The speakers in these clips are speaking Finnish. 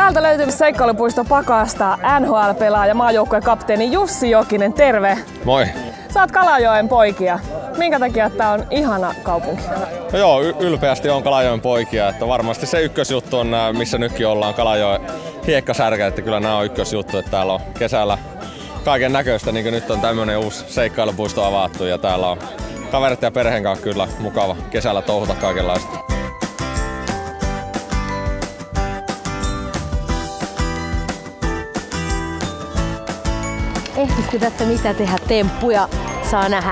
Täältä löytyy Seikkailupuisto Pakasta NHL-pelaaja maajoukkueen kapteeni Jussi Jokinen, terve! Moi! Sä oot Kalajoen poikia. Minkä takia tää on ihana kaupunki? No joo, ylpeästi on Kalajoen poikia. Että varmasti se ykkösjuttu on nää, missä nytkin ollaan, Kalajoen hiekkasärkä. Että kyllä nämä on ykkösjuttu, että täällä on kesällä kaiken näköistä. Niin kuin nyt on tämmönen uusi seikkailupuisto avattu ja täällä on kaverit ja perheen kanssa kyllä mukava kesällä touhuta kaikenlaista. Ehtisikö tässä mitä tehdä temppuja? Saa nähdä.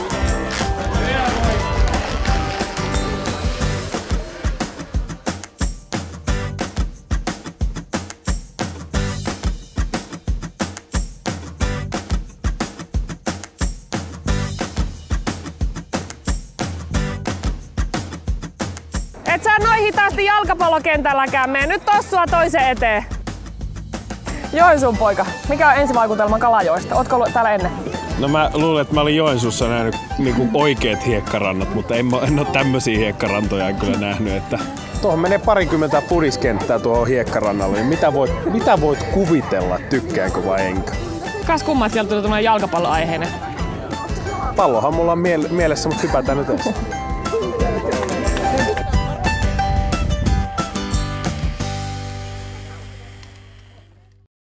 Et sä noin hitaasti jalkapallokentälläkään mene. Nyt tossua toisen eteen. Joensuun poika, mikä on ensivaikutelma Kalajoesta? Ootko ollut täällä ennen? No mä luulen, että mä olin Joensuussa nähnyt niinku oikeat hiekkarannat, mutta en ole tämmöisiä hiekkarantoja kyllä nähnyt. Että... Tuohon menee 20 pudiskenttää tuohon hiekkarannalle. Niin mitä voit kuvitella, tykkäänkö vai enkä? Kas kumma, että sieltä tuli tämmönen jalkapalloaiheinen. Pallohan mulla on mielessä, mutta hypätään nyt ensin.